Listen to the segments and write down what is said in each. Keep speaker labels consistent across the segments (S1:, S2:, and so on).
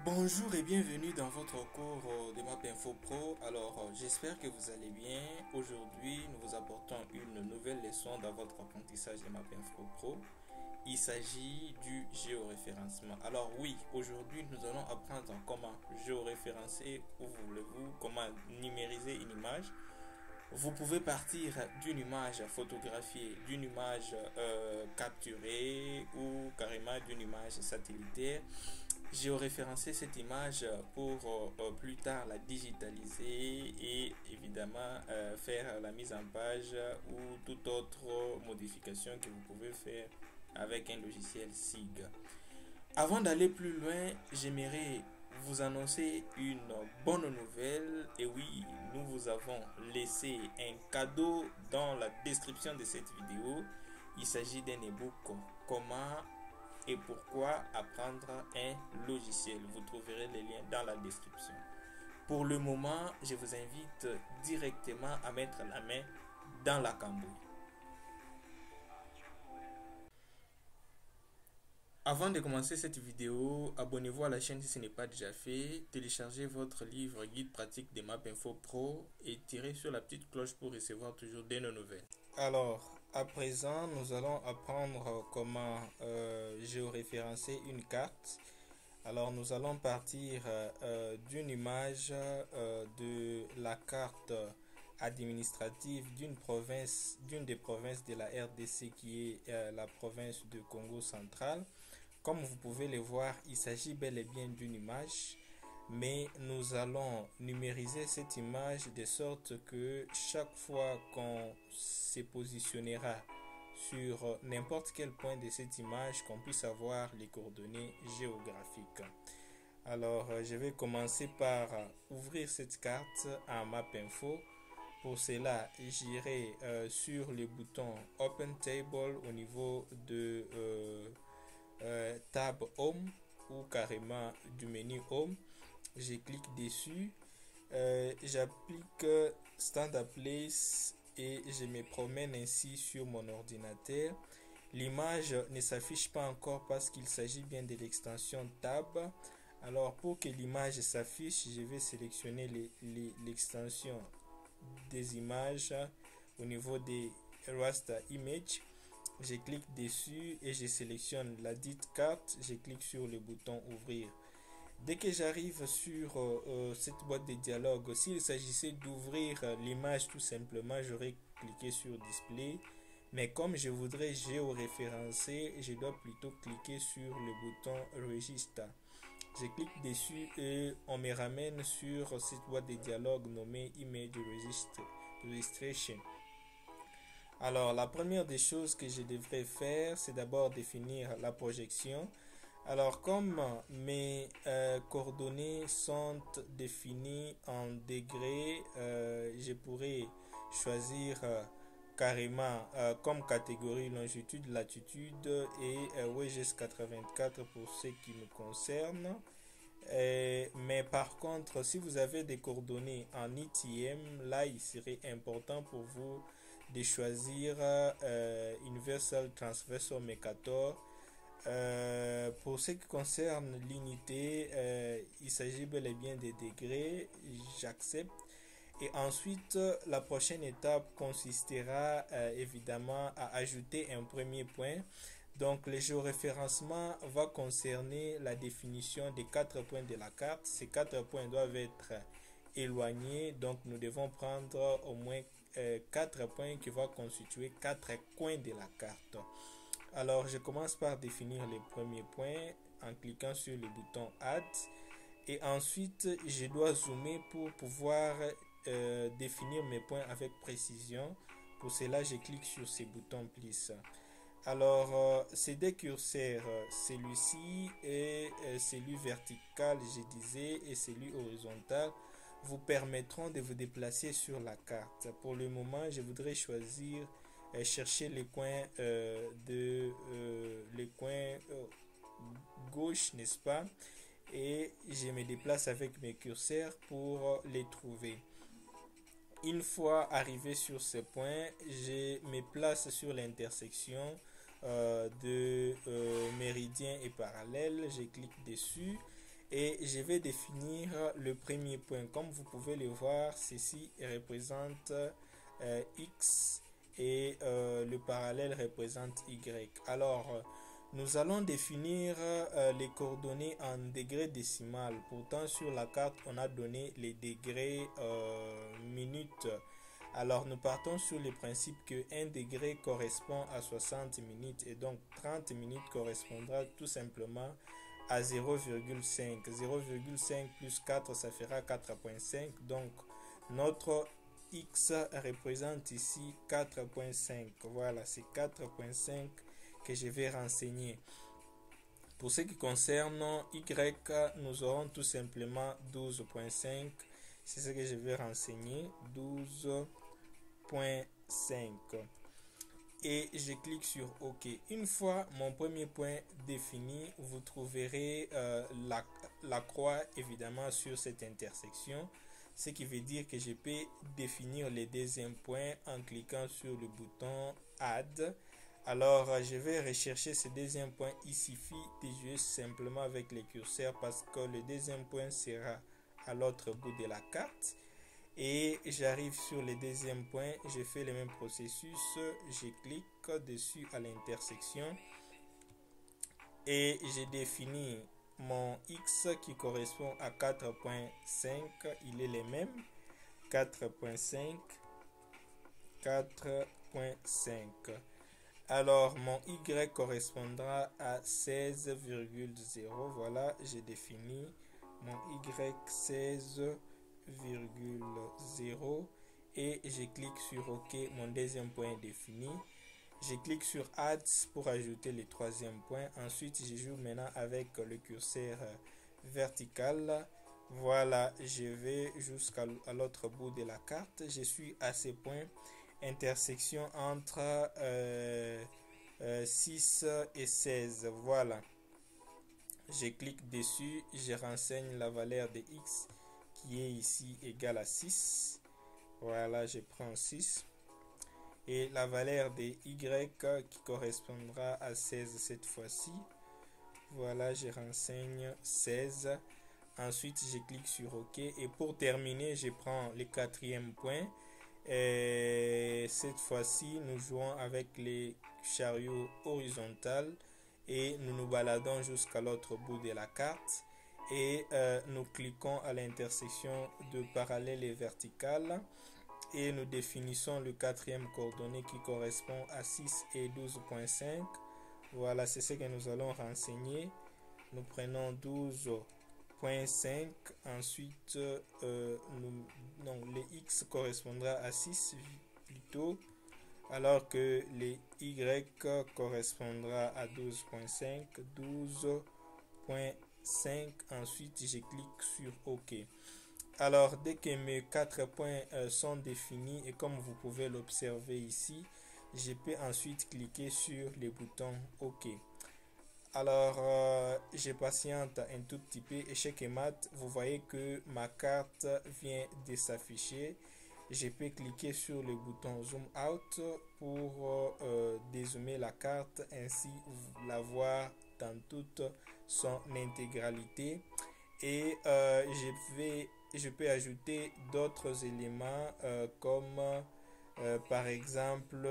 S1: Bonjour et bienvenue dans votre cours de MapInfo Pro. J'espère que vous allez bien. Aujourd'hui, nous vous apportons une nouvelle leçon dans votre apprentissage de MapInfo Pro. Il s'agit du géoréférencement. Alors oui, aujourd'hui, nous allons apprendre comment géoréférencer, ou voulez-vous, comment numériser une image. Vous pouvez partir d'une image photographiée, d'une image capturée ou carrément d'une image satellitaire. Géoréférencer cette image pour plus tard la digitaliser et évidemment faire la mise en page ou toute autre modification que vous pouvez faire avec un logiciel SIG. Avant d'aller plus loin, j'aimerais vous annoncer une bonne nouvelle. Et oui, nous vous avons laissé un cadeau dans la description de cette vidéo. Il s'agit d'un ebook comment et pourquoi apprendre un logiciel. Vous trouverez les liens dans la description. Pour le moment, je vous invite directement à mettre la main dans la cambouille. Avant de commencer cette vidéo, abonnez-vous à la chaîne si ce n'est pas déjà fait, téléchargez votre livre guide pratique des MapInfo Pro et tirez sur la petite cloche pour recevoir toujours des nouvelles. Alors, à présent, nous allons apprendre comment géoréférencer une carte. Alors, nous allons partir d'une image de la carte administrative d'une des provinces de la RDC qui est la province de Congo central. Comme vous pouvez le voir, il s'agit bel et bien d'une image, mais nous allons numériser cette image de sorte que chaque fois qu'on se positionnera sur n'importe quel point de cette image, qu'on puisse avoir les coordonnées géographiques. Alors, je vais commencer par ouvrir cette carte en MapInfo. Pour cela, j'irai sur le bouton Open Table au niveau de tab Home ou carrément du menu Home. Je clique dessus, j'applique Standard Place et je me promène ainsi sur mon ordinateur. L'image ne s'affiche pas encore parce qu'il s'agit bien de l'extension Tab. Alors pour que l'image s'affiche, je vais sélectionner l'extension des images au niveau des Raster Image. Je clique dessus et je sélectionne la dite carte. Je clique sur le bouton ouvrir. Dès que j'arrive sur cette boîte de dialogue, s'il s'agissait d'ouvrir l'image tout simplement, j'aurais cliqué sur display. Mais comme je voudrais géoréférencer, je dois plutôt cliquer sur le bouton registre. Je clique dessus et on me ramène sur cette boîte de dialogue nommée Image Registration. Alors, la première des choses que je devrais faire, c'est d'abord définir la projection. Alors, comme mes coordonnées sont définies en degrés, je pourrais choisir carrément comme catégorie longitude, latitude et WGS 84 pour ce qui me concerne. Mais par contre, si vous avez des coordonnées en ITM, là, il serait important pour vous de choisir Universal Transversal Mercator. Pour ce qui concerne l'unité, il s'agit bel et bien des degrés, j'accepte. Et ensuite, la prochaine étape consistera évidemment à ajouter un premier point. Donc, le géoréférencement va concerner la définition des 4 points de la carte. Ces 4 points doivent être éloignés. Donc, nous devons prendre au moins 4 points qui vont constituer 4 coins de la carte. Alors, je commence par définir les premiers points en cliquant sur le bouton Add. Et ensuite, je dois zoomer pour pouvoir définir mes points avec précision. Pour cela, je clique sur ce bouton Please. Alors, ces deux curseurs, celui-ci et celui vertical, je disais, et celui horizontal, vous permettront de vous déplacer sur la carte. Pour le moment, je voudrais choisir, chercher les coins gauche, n'est-ce pas? Et je me déplace avec mes curseurs pour les trouver. Une fois arrivé sur ce point, je me place sur l'intersection de méridien et parallèle. Je clique dessus Et je vais définir le premier point. Comme vous pouvez le voir, ceci représente X et le parallèle représente Y. Alors, nous allons définir les coordonnées en degrés décimales. Pourtant, sur la carte, on a donné les degrés minutes. Alors, nous partons sur le principe que 1 degré correspond à 60 minutes et donc 30 minutes correspondra tout simplement à 0,5. 0,5 plus 4, ça fera 4,5. Donc, notre X représente ici 4,5. Voilà, c'est 4,5 que je vais renseigner. Pour ce qui concerne Y, nous aurons tout simplement 12,5. C'est ce que je vais renseigner. 12,5. Et je clique sur OK. Une fois mon premier point défini, vous trouverez la croix évidemment sur cette intersection, ce qui veut dire que je peux définir le deuxième point en cliquant sur le bouton Add. Alors je vais rechercher ce deuxième point. Il suffit de jouer simplement avec le curseur parce que le deuxième point sera à l'autre bout de la carte. Et j'arrive sur le deuxième point, je fais le même processus, je clique dessus à l'intersection et je définis mon X qui correspond à 4,5, il est le même, 4,5, 4,5. Alors mon Y correspondra à 16,0, voilà, j'ai défini mon Y 16,0 et je clique sur OK, mon deuxième point est défini. Je clique sur Add pour ajouter le troisième point. Ensuite, je joue maintenant avec le curseur vertical. Voilà, je vais jusqu'à l'autre bout de la carte. Je suis à ce point, intersection entre 6 et 16. Voilà. Je clique dessus, je renseigne la valeur de X qui est ici égale à 6. Voilà, je prends 6. Et la valeur de Y qui correspondra à 16 cette fois-ci. Voilà, je renseigne 16. Ensuite, je clique sur OK. Et pour terminer, je prends le quatrième point. Et cette fois-ci, nous jouons avec les chariots horizontaux et nous nous baladons jusqu'à l'autre bout de la carte. Et nous cliquons à l'intersection de parallèle et verticale. Et nous définissons le quatrième coordonnée qui correspond à 6 et 12,5. Voilà, c'est ce que nous allons renseigner. Nous prenons 12,5. Ensuite, le X correspondra à 6 plutôt, alors que le Y correspondra à 12,5. 12,5. Ensuite, je clique sur OK. Alors, dès que mes 4 points sont définis et comme vous pouvez l'observer ici, je peux ensuite cliquer sur le bouton OK. Alors, je patiente un tout petit peu. Échec et mat, vous voyez que ma carte vient de s'afficher. Je peux cliquer sur le bouton Zoom Out pour dézoomer la carte, ainsi la voir dans toute son intégralité. Et je peux ajouter d'autres éléments comme par exemple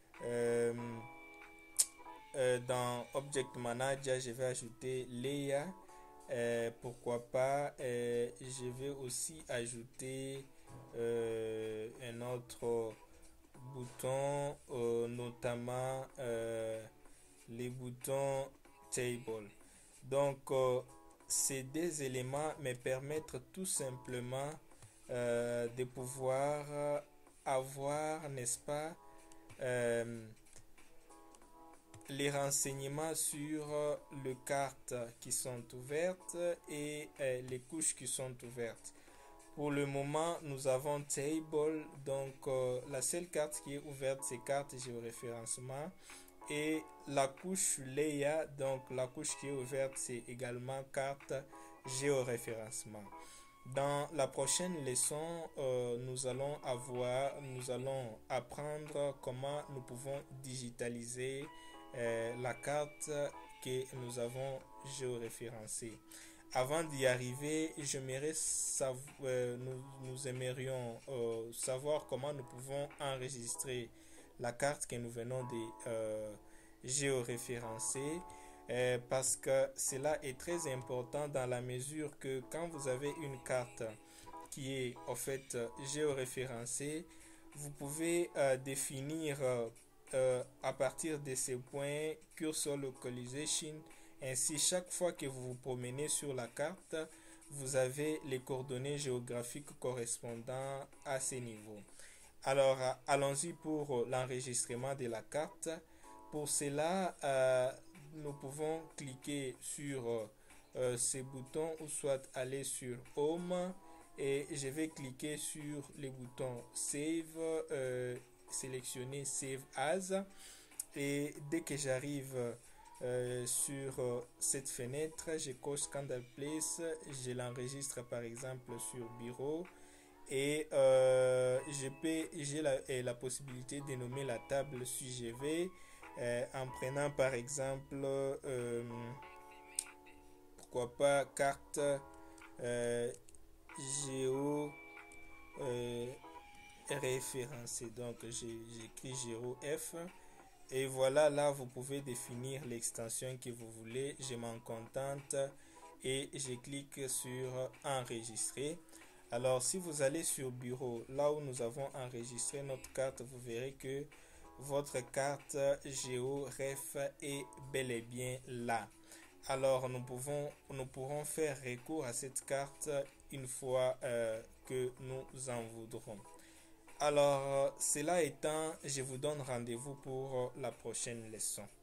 S1: dans Object Manager, je vais ajouter Layer. Pourquoi pas, je vais aussi ajouter un autre bouton, notamment les boutons Table. Donc, ces deux éléments me permettent tout simplement de pouvoir avoir, n'est-ce pas, les renseignements sur les cartes qui sont ouvertes et les couches qui sont ouvertes. Pour le moment, nous avons Table, donc la seule carte qui est ouverte, c'est carte géoréférencement. Et la couche Layer, donc la couche qui est ouverte, c'est également carte géoréférencement. Dans la prochaine leçon, nous allons apprendre comment nous pouvons digitaliser la carte que nous avons géoréférencée. avant d'y arriver, nous aimerions savoir comment nous pouvons enregistrer la carte que nous venons de géoréférencer, parce que cela est très important dans la mesure que quand vous avez une carte qui est en fait géoréférencée, vous pouvez définir à partir de ces points cursor localization. Ainsi, chaque fois que vous vous promenez sur la carte, vous avez les coordonnées géographiques correspondant à ces niveaux. Alors, allons-y pour l'enregistrement de la carte. Pour cela, nous pouvons cliquer sur ces boutons ou soit aller sur Home et je vais cliquer sur les boutons Save, sélectionner Save As, et dès que j'arrive sur cette fenêtre, je coche Candle Place, je l'enregistre par exemple sur Bureau et j'ai la possibilité de nommer la table si je vais en prenant par exemple pourquoi pas carte géo référencée. Donc j'écris géo F. Et voilà, là, vous pouvez définir l'extension que vous voulez. Je m'en contente et je clique sur enregistrer. Alors, si vous allez sur bureau, là où nous avons enregistré notre carte, vous verrez que votre carte GeoRef est bel et bien là. Alors, nous pourrons faire recours à cette carte une fois que nous en voudrons. Alors, cela étant, je vous donne rendez-vous pour la prochaine leçon.